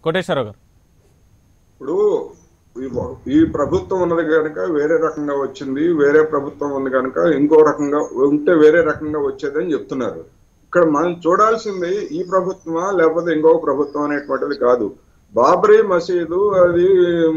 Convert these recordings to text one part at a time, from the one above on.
కోటేశ్వరరావు గారు. ఇప్పుడు ఈ ప్రభుత్వం ఉన్నది కనుక వేరే రకంగా వచ్చింది, వేరే ప్రభుత్వం ఉంది కనుక ఇంకో రకంగా ఉంటే వేరే రకంగా వచ్చేదని చెప్తున్నారు. ఇక్కడ మనం చూడాల్సింది ఈ ప్రభుత్వమా లేకపోతే ఇంకో ప్రభుత్వం అనేటువంటిది కాదు. బాబ్రీ మసీదు అది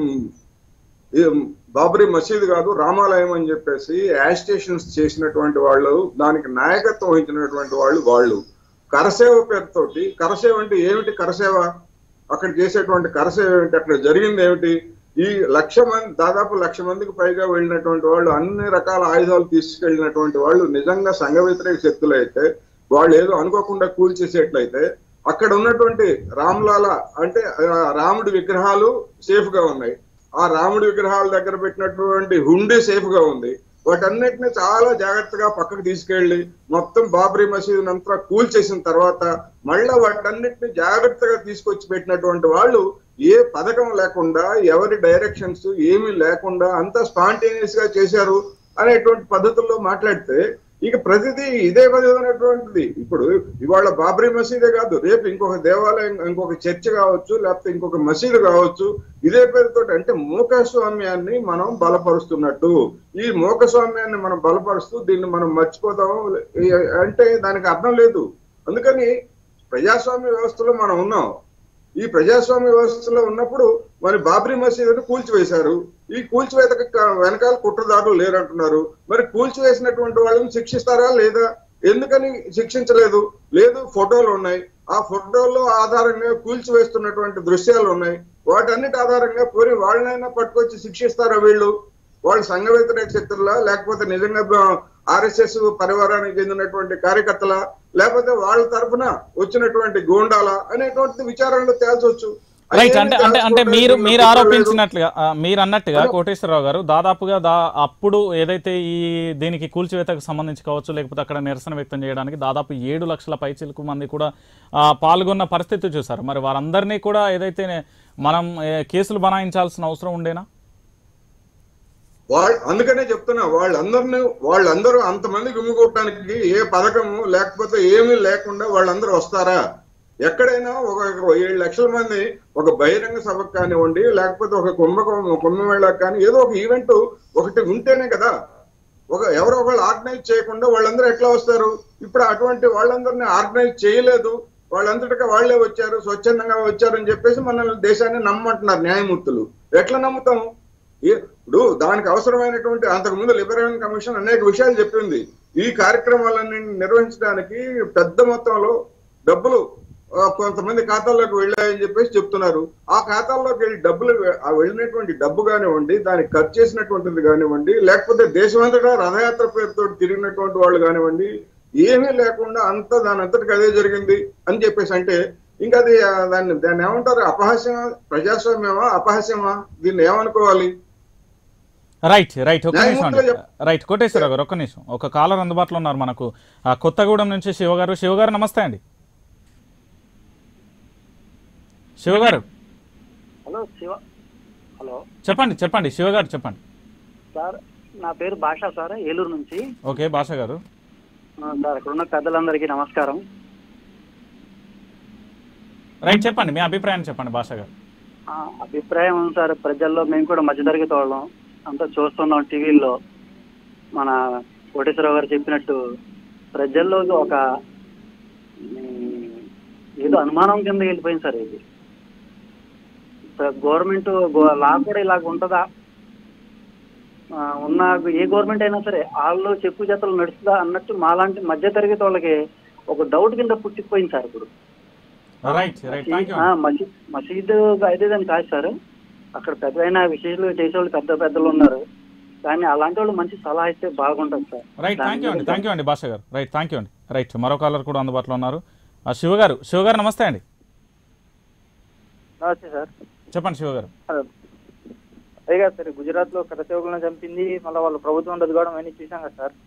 బాబ్రీ మసీదు కాదు, రామాలయం అని చెప్పేసి యాజిటేషన్స్ చేసినటువంటి వాళ్ళు, దానికి నాయకత్వం వహించినటువంటి వాళ్ళు కరసేవ పేరుతోటి, కరసేవ అంటే ఏమిటి? కరసేవ అక్కడ చేసేటువంటి కరసేవ ఏమిటి? అక్కడ జరిగింది ఏమిటి? ఈ 1,00,000 మంది, దాదాపు 1,00,000 మందికి పైగా వెళ్ళినటువంటి వాళ్ళు, అన్ని రకాల ఆయుధాలు తీసుకెళ్ళినటువంటి వాళ్ళు నిజంగా సంఘ వ్యతిరేక శక్తులు అయితే, వాళ్ళు ఏదో అనుకోకుండా కూల్చేసేట్లయితే, అక్కడ ఉన్నటువంటి రామ్లాలా అంటే రాముడి విగ్రహాలు సేఫ్ గా ఉన్నాయి. ఆ రాముడి విగ్రహాల దగ్గర పెట్టినటువంటి హుండీ సేఫ్ గా ఉంది. వాటన్నిటిని చాలా జాగ్రత్తగా పక్కకు తీసుకెళ్లి మొత్తం బాబ్రీ మసీదుని అంతా కూల్చేసిన తర్వాత మళ్ళా వాటన్నిటిని జాగ్రత్తగా తీసుకొచ్చి పెట్టినటువంటి వాళ్ళు ఏ పథకం లేకుండా, ఎవరి డైరెక్షన్స్ ఏమీ లేకుండా అంతా స్పాంటేనియస్ గా చేశారు అనేటువంటి పద్ధతుల్లో మాట్లాడితే ఇక ప్రతిదీ ఇదే విధమైనటువంటిది. ఇప్పుడు ఇవాళ బాబ్రీ మసీదే కాదు, రేపు ఇంకొక దేవాలయం, ఇంకొక చర్చ్ కావచ్చు, లేకపోతే ఇంకొక మసీదు కావచ్చు, ఇదే పేరుతో అంటే మూకస్వామ్యాన్ని మనం బలపరుస్తున్నట్టు. ఈ మూకస్వామ్యాన్ని మనం బలపరుస్తూ దీన్ని మనం మర్చిపోతాం అంటే దానికి అర్థం లేదు. అందుకని ప్రజాస్వామ్య వ్యవస్థలో మనం ఉన్నాం. ఈ ప్రజాస్వామ్య వ్యవస్థలో ఉన్నప్పుడు మరి బాబ్రీ మసీదును కూల్చివేశారు. ఈ కూల్చివేత వెనకాల కుట్రదారులు లేరంటున్నారు. మరి కూల్చివేసినటువంటి వాళ్ళని శిక్షిస్తారా లేదా? ఎందుకని శిక్షించలేదు? లేదు, ఫోటోలు ఉన్నాయి. ఆ ఫోటోల్లో ఆధారంగా కూల్చివేస్తున్నటువంటి దృశ్యాలు ఉన్నాయి. వాటన్నిటి ఆధారంగా పోయి వాళ్ళనైనా పట్టుకొచ్చి శిక్షిస్తారా వీళ్ళు? వాళ్ళు సంఘ వ్యతిరేక శక్తులా, లేకపోతే నిజంగా ఆర్ఎస్ఎస్ పరివారానికి చెందినటువంటి కార్యకర్తల, లేకపోతే వాళ్ళ తరఫున వచ్చినటువంటి గూండాలా అనేటువంటిది విచారణలో తేల్చవచ్చు. రైట్. అంటే మీరు ఆరోపించినట్లుగా, మీరు అన్నట్టుగా కోటేశ్వరరావు గారు, దాదాపుగా అప్పుడు ఏదైతే ఈ దీనికి కూల్చివేతకు సంబంధించి కావచ్చు, లేకపోతే అక్కడ నిరసన వ్యక్తం చేయడానికి దాదాపు 7 లక్షల పైచిలకు మంది కూడా పాల్గొన్న పరిస్థితి చూసారు. మరి వారందరినీ కూడా ఏదైతే మనం కేసులు బనాయించాల్సిన అవసరం ఉండేనా? అందుకనే చెప్తున్నా, వాళ్ళందరూ అంతమంది గుమిగొట్టడానికి ఏ పథకము లేకపోతే ఏమీ లేకుండా వాళ్ళందరూ వస్తారా? ఎక్కడైనా ఒక 7 లక్షల మంది ఒక బహిరంగ సభకు కానివ్వండి, లేకపోతే ఒక కుంభమేళకు కానీ ఏదో ఒక ఈవెంట్ ఒకటి ఉంటేనే కదా. ఎవరో ఒకళ్ళు ఆర్గనైజ్ చేయకుండా వాళ్ళందరూ ఎట్లా వస్తారు? ఇప్పుడు అటువంటి వాళ్ళందరినీ ఆర్గనైజ్ చేయలేదు, వాళ్ళంతటిగా వాళ్లే వచ్చారు, స్వచ్ఛందంగా వచ్చారని చెప్పేసి మన దేశాన్ని నమ్మంటున్నారు న్యాయమూర్తులు. ఎట్లా నమ్ముతాం? ఇప్పుడు దానికి అవసరమైనటువంటి అంతకుముందు లిబరేషన్ కమిషన్ అనేక విషయాలు చెప్పింది. ఈ కార్యక్రమాలన్నీ నిర్వహించడానికి పెద్ద మొత్తంలో డబ్బులు కొంతమంది ఖాతాల్లోకి వెళ్ళాయని చెప్పేసి చెప్తున్నారు. ఆ ఖాతాల్లోకి వెళ్ళి డబ్బులు వెళ్ళినటువంటి డబ్బు కానివ్వండి, దానికి ఖర్చు చేసినటువంటిది కానివ్వండి, లేకపోతే దేశమంతటా రథయాత్ర పేరుతో తిరిగినటువంటి వాళ్ళు కానివ్వండి, ఏమీ లేకుండా అంతా దాని అంతటికి అదే జరిగింది అని చెప్పేసి అంటే ఇంకా అది దాన్ని ఏమంటారు? అపహాస్యమా? ప్రజాస్వామ్యమా? అపహాస్యమా? దీన్ని ఏమనుకోవాలి? రైట్. ఒక్క నిమిషం రైట్ కోటేశ్వరరావు గారు, ఒక్క నిమిషం. ఒక కాలర్ అందుబాటులో ఉన్నారు మనకు, కొత్తగూడెం నుంచి శివగారు. శివగారు నమస్తే అండి. శివగారు హలో, చెప్పండి శివగారు, చెప్పండి సార్. నా పేరు భాష సార్, ఏలూరు నుంచి. ఓకే భాష గారు. సార్, ఇక్కడ ఉన్న పెద్దలందరికీ నమస్కారం. రైట్, చెప్పండి మీ అభిప్రాయం చెప్పండి భాష గారు. అభిప్రాయం సార్, ప్రజల్లో మేము కూడా మధ్యతరగతి వాళ్ళం, అంతా చూస్తున్నాం టీవీల్లో. మన కోటేశ్వరరావు గారు చెప్పినట్టు ప్రజల్లో ఒక ఏదో అనుమానం కింద వెళ్ళిపోయింది సార్. ఇది గవర్నమెంట్ లా కూడా ఇలాగ ఉంటుందా? ఉన్న ఏ గవర్నమెంట్ అయినా సరే వాళ్ళు చెప్పు చేతలు నడుస్తుందా అన్నట్టు మాలాంటి మధ్యతరగతి వాళ్ళకి ఒక డౌట్ కింద పుట్టిపోయింది సార్ ఇప్పుడు. మసీదు అయితేదని కాదు సార్, అక్కడ పెద్దయిన విశేషాలు చేసేవాళ్ళు పెద్దలు ఉన్నారు, కానీ అలాంటి వాళ్ళు మంచి సలహా ఇస్తే బాగుంటుంది సార్. రైట్, థ్యాంక్ యూ అండి Basha garu. Right, thank you అండి. రైట్, మరో కాలర్ కూడా అందుబాటులో ఉన్నారు. శివగారు నమస్తే అండి. నమస్తే సార్, చెప్పండి శివగారు. అదే కదా సార్, గుజరాత్ లో కరసేవకులను చంపింది, మళ్ళీ వాళ్ళు ప్రభుత్వం రద్దుకోవడం అన్నీ చూసాం కదా సార్.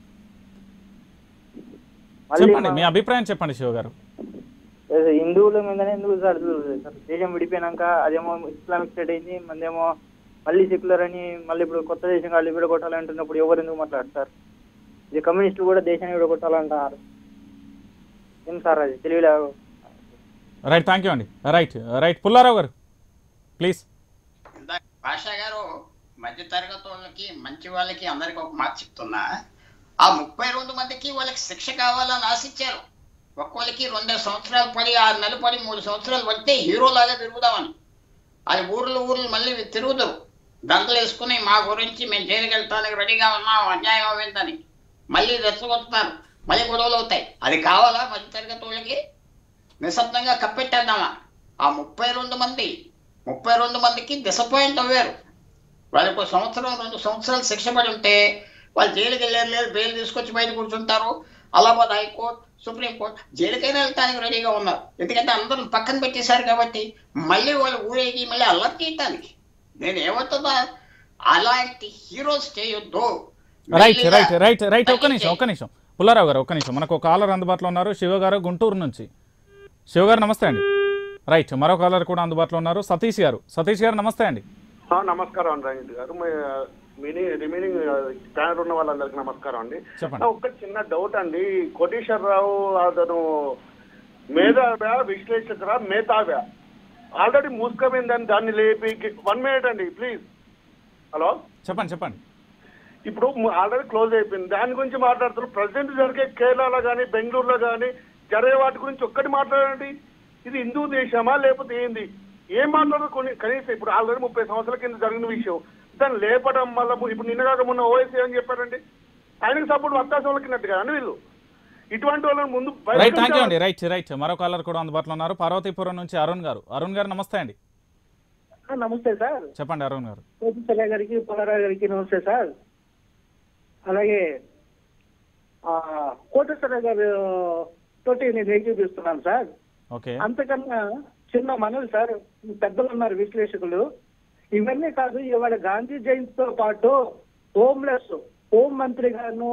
చెప్పండి మీ అభిప్రాయం చెప్పండి శివగారు. హిందువుల మీదనే ఎందుకు సార్? దేశం విడిపోయినాక అదేమో ఇస్లామిక్ స్టేట్ అయింది, మందేమో మళ్ళీ సెక్యులర్ అని, మళ్ళీ ఇప్పుడు కొత్త దేశం వాళ్ళు విడగొట్టాలంటున్నప్పుడు ఎవరు ఎందుకు మాట్లాడతారు? ఇది కమ్యూనిస్టులు కూడా దేశాన్ని విడగొట్టాలంటున్నారు. ఏం సార్ అది తెలియలే? రైట్, థ్యాంక్ యూ అండి. Right Pullarao garu please. భాషా గారు మధ్య తరగతి వాళ్ళకి మంచి వాళ్ళకి అందరికి ఒక మాట చెప్తున్నా, ఆ 32 మందికి వాళ్ళకి శిక్ష కావాలని ఆశించారు. ఒక్కొక్కరికి 2 సంవత్సరాలు పడి 6 నెలలు పడి 3 సంవత్సరాలు పడితే హీరోలాగా తిరుగుదామని. అది ఊర్లు తిరుగుతారు, దండలు వేసుకుని మా గురించి మేము జైలుకి వెళ్తానికి రెడీగా ఉన్నాం, అన్యాయం అవ్విందని మళ్ళీ రెచ్చగొట్టుతారు, మళ్ళీ గొడవలు అవుతాయి. అది కావాలా మధ్య తరగతి వాళ్ళకి? నిశ్శబ్దంగా కప్పెట్టేద్దామా? ఆ 32 మందికి డిసప్పాయింట్ అవ్వారు. వాళ్ళకి 1 సంవత్సరం 2 సంవత్సరాలు శిక్ష పడి ఉంటే వాళ్ళు జైలుకి వెళ్ళారు, లేదు బెయిల్ తీసుకొచ్చి బయట కూర్చుంటారు. అలహాబాద్ హైకోర్టు, సుప్రీంకోర్టు జైలుకైనా వెళ్ళటానికి రెడీగా ఉన్నారు. ఎందుకంటే అందరూ పక్కన పెట్టేశారు కాబట్టి మళ్ళీ వాళ్ళు ఊరేగి మళ్ళీ అల్లరి చేయటానికి. నేను ఏమవుతుందా, అలాంటి హీరోస్ చేయొద్దు. రైట్ ఒక్క నిమిషం పుల్లారావు గారు, ఒక్క నిమిషం. మనకు ఒక కాలర్ అందుబాటులో ఉన్నారు, శివ గారు గుంటూరు నుంచి. శివ గారు నమస్తే అండి. రైట్, మరో కాలర్ కూడా అందుబాటులో ఉన్నారు, సతీష్ గారు నమస్తే అండి. నమస్కారం అండి రంజిత్ గారు. రిమైనింగ్ ప్యానల్ ఉన్న వాళ్ళందరికీ నమస్కారం అండి. ఒక చిన్న డౌట్ అండి, కోటేశ్వరరావు అతను మేధావ్యా విశ్లేషకురా మేధావ్యా? ఆల్రెడీ మూసుకపోయిందని దాన్ని లేపి 1 మినిట్ అండి ప్లీజ్. హలో చెప్పండి. ఇప్పుడు ఆల్రెడీ క్లోజ్ అయిపోయింది, దాని గురించి మాట్లాడుతున్నారు. ప్రజెంట్ జరిగే కేరళలో కానీ బెంగళూరులో కానీ జరిగే వాటి గురించి ఒక్కటి మాట్లాడండి. ఇది హిందూ దేశమా లేకపోతే ఏంది? ఏం మాట్లాడదు కనీసం. ఇప్పుడు ఆల్రెడీ 30 సంవత్సరాల కింద జరిగిన విషయం దాన్ని లేపడం వల్ల ఇప్పుడు నిన్నగాక మొన్న ఓఎస్సీ అని చెప్పారండి, ఆయనకు సపోర్ట్ అవకాశం వాళ్ళకినట్టు కదండి వీళ్ళు. ఇటువంటి వాళ్ళని ముందు రైట్ మరో కాలర్ కూడా అందుబాటులో ఉన్నారు, పార్వతీపురం నుంచి అరుణ్ గారు నమస్తే అండి. నమస్తే సార్. చెప్పండి అరుణ్ గారు. కోటేశ్వరరావు గారికి పుల్లారావు గారికి నమస్తే సార్. అలాగే కోటేశ్వరరావు గారు తోటి నేను ఏకీపిస్తున్నాను సార్. అంతకన్నా చిన్న మనవి సార్, పెద్దలు ఉన్నారు విశ్లేషకులు, ఇవన్నీ కాదు. ఇవాళ గాంధీ జయంతితో పాటు హోం మంత్రి గాను,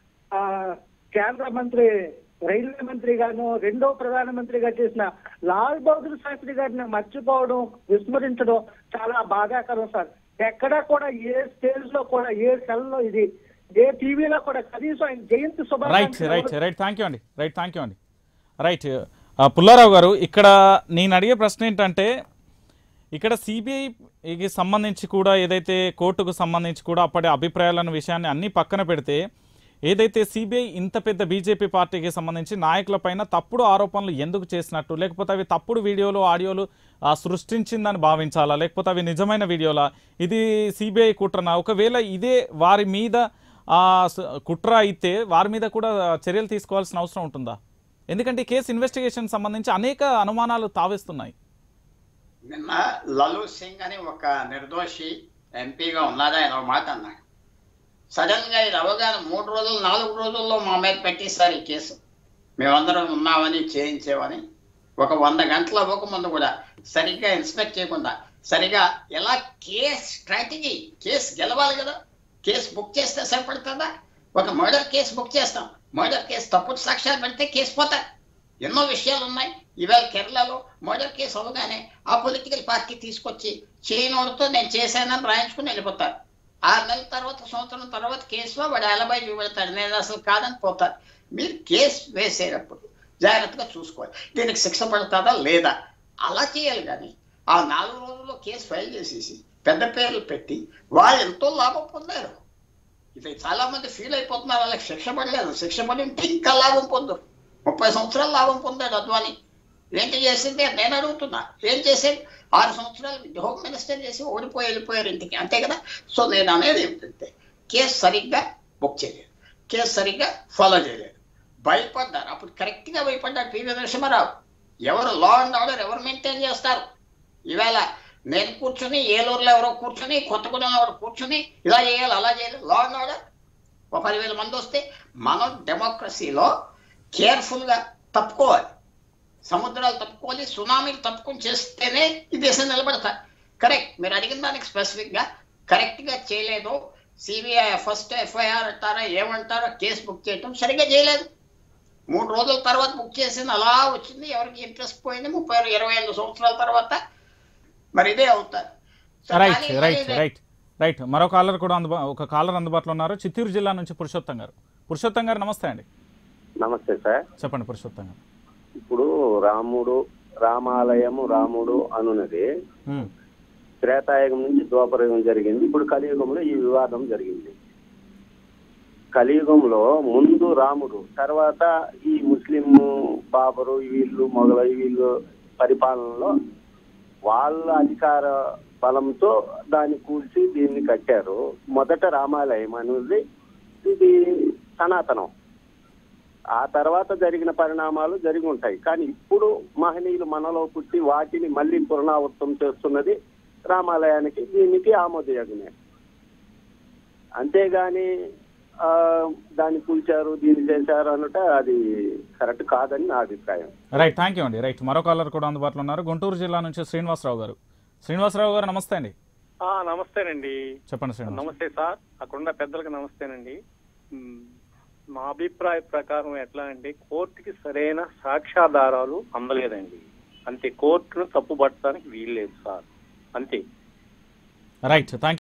కేంద్ర మంత్రి రైల్వే మంత్రి గాను, 2వ ప్రధానమంత్రిగా చేసిన లాల్ బహదూర్ శాస్త్రి గారిని మర్చిపోవడం, విస్మరించడం చాలా బాధాకరం సార్. ఎక్కడా కూడా ఏ స్టేజ్ లో కూడా ఏ సెల్ లో ఇది ఏ టీవీలో కూడా కనీసం ఆయన జయంతి శుభాకాంక్షలు. రైట్ థ్యాంక్ యూ అండి. రైట్ పుల్లారావు గారు, ఇక్కడ నేను అడిగే ప్రశ్న ఏంటంటే, ఇక్కడ సిబిఐకి సంబంధించి కూడా ఏదైతే కోర్టుకు సంబంధించి కూడా అప్పటి అభిప్రాయాలను విషయాన్ని అన్ని పక్కన పెడితే, ఏదైతే సిబిఐ ఇంత పెద్ద బీజేపీ పార్టీకి సంబంధించి నాయకులపైన తప్పుడు ఆరోపణలు ఎందుకు చేసినట్టు, లేకపోతే అవి తప్పుడు వీడియోలు ఆడియోలు సృష్టించిందని భావించాలా, లేకపోతే అవి నిజమైన వీడియోలా, ఇది సిబిఐ కుట్రనా? ఒకవేళ ఇదే వారి మీద కుట్ర అయితే వారి మీద కూడా చర్యలు తీసుకోవాల్సిన అవసరం ఉంటుందా? ఎందుకంటే కేసు ఇన్వెస్టిగేషన్ సంబంధించి అనేక అనుమానాలు తావేస్తున్నాయి. నిన్న లలు సింగ్ అని ఒక నిర్దోషి ఎంపీగా ఉన్నారా ఆయన ఒక మాట అన్నాడు. సడన్ గా ఇది అవగాహన 3 రోజులు 4 రోజుల్లో మా మీద పెట్టేస్తారు ఈ కేసు, మేమందరం ఉన్నామని చేయించేవని. ఒక 100 గంటలు అవ్వకముందు కూడా సరిగ్గా ఇన్స్పెక్ట్ చేయకుండా సరిగా ఎలా కేసు స్ట్రాటజీ, కేసు గెలవాలి కదా, కేసు బుక్ చేస్తే సరిపడుతుందా? ఒక మర్డర్ కేసు బుక్ చేస్తాం, మర్డర్ కేసు తప్పుడు సాక్ష్యాలు పెడితే కేసు పోతాయి. ఎన్నో విషయాలు ఉన్నాయి. ఇవాళ కేరళలో మర్డర్ కేసు అవగానే ఆ పొలిటికల్ పార్టీ తీసుకొచ్చి చేయనోడితో నేను చేశానని రాయించుకుని వెళ్ళిపోతారు. 6 నెలల తర్వాత సంవత్సరం తర్వాత కేసులో వాడు అలబై చూపెడతాడు, నేను అసలు కాదని పోతారు. మీరు కేసు వేసేటప్పుడు జాగ్రత్తగా చూసుకోవాలి, దీనికి శిక్ష పడుతుందా లేదా అలా చేయాలి. కానీ ఆ 4 రోజుల్లో కేసు ఫైల్ చేసేసి పెద్ద పేర్లు పెట్టి వాళ్ళు ఎంతో లాభం పొందారు. ఇది చాలా మంది ఫీల్ అయిపోతున్నారు, వాళ్ళకి శిక్ష పడలేదు. శిక్ష పడి ఉంటే ఇంకా లాభం పొందరు. 30 సంవత్సరాలు లాభం పొందాడు అద్వానీ. ఏంటి చేసింది నేను అడుగుతున్నా, ఏం చేసేది? 6 సంవత్సరాలు హోమ్ మినిస్టర్ చేసి వెళ్ళిపోయారు ఇంటికి, అంతే కదా. సో నేను అనేది ఏమిటంటే, కేసు సరిగ్గా బుక్ చేయలేదు, కేసు సరిగ్గా ఫాలో చేయలేదు, భయపడ్డారు. అప్పుడు కరెక్ట్గా భయపడ్డారు పివి నరసింహారావు. ఎవరు లా అండ్ ఆర్డర్ ఎవరు మెయింటైన్ చేస్తారు? ఈవేళ నేను కూర్చుని, ఏలూరులో ఎవరో కూర్చుని, కొత్తగూడెంలో ఎవరో కూర్చుని ఇలా చేయాలి అలా చేయాలి, లా అండ్ ఆర్డర్. ఒక 10,000 మంది వస్తే మనం డెమోక్రసీలో కేర్ఫుల్గా తప్పుకోవాలి. సముద్రాలు తప్పుకోవాలి, సునామీలు తప్పుకొని చేస్తేనే ఈ దేశం నిలబడతాయి. కరెక్ట్, మీరు అడిగిన దానికి స్పెసిఫిక్గా కరెక్ట్గా చేయలేదు. సిబిఐ ఫస్ట్ ఎఫ్ఐఆర్ అంటారా ఏమంటారో కేసు బుక్ చేయటం సరిగ్గా చేయలేదు. 3 రోజుల తర్వాత బుక్ చేసింది అలా వచ్చింది, ఎవరికి ఇంట్రెస్ట్ పోయింది. 25 సంవత్సరాల తర్వాత మరి ఇదే అవుతారు. రైట్ మరో కాలర్ కూడా ఒక కాలర్ అందుబాటులో ఉన్నారు, చిత్తూరు జిల్లా నుంచి పురుషోత్తం గారు నమస్తే అండి. నమస్తే సార్. చెప్పండి పురుషోత్తం గారు. ఇప్పుడు రాముడు రామాలయము రాముడు అనున్నది త్రేతాయుగం నుంచి ద్వాపరయుగం జరిగింది. ఇప్పుడు కలియుగంలో ఈ వివాదం జరిగింది. కలియుగంలో ముందు రాముడు, తర్వాత ఈ ముస్లిం బాబరు వీళ్ళు వీళ్ళు పరిపాలనలో వాళ్ళ అధికార బలంతో దాన్ని కూల్చి దీన్ని కట్టారు. మొదట రామాలయం అనేది ఇది సనాతనం. ఆ తర్వాత జరిగిన పరిణామాలు జరిగి ఉంటాయి. కానీ ఇప్పుడు మహనీయులు మనలో పుట్టి వాటిని మళ్ళీ పునరావృతం చేస్తున్నది రామాలయానికి, దీనికి ఆమోదయోగమే. అంతేగాని దాన్ని కూల్చారు దీన్ని చేశారు అన్నట అది కరెక్ట్ కాదని నా అభిప్రాయం. రైట్, థ్యాంక్ యూ అండి. రైట్, మరో కాలర్ కూడా అందుబాటులో ఉన్నారు. గుంటూరు జిల్లా నుంచి శ్రీనివాసరావు గారు. శ్రీనివాసరావు గారు నమస్తే అండి. నమస్తేనండి. చెప్పండి శ్రీనివాస్. నమస్తే సార్, అక్కడున్న పెద్దలకు నమస్తేనండి. మా అభిప్రాయ ప్రకారం ఎట్లా అంటే కోర్టుకి సరైన సాక్ష్యాధారాలు అందలేదండి. అంతే, కోర్టును తప్పుపట్టడానికి వీల్లేదు సార్, అంతే. Right, thank